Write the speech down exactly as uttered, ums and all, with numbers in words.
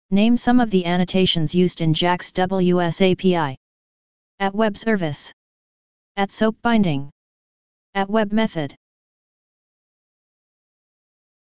Name some of the annotations used in JAX-W S A P I. At web service. At soap binding. At web method.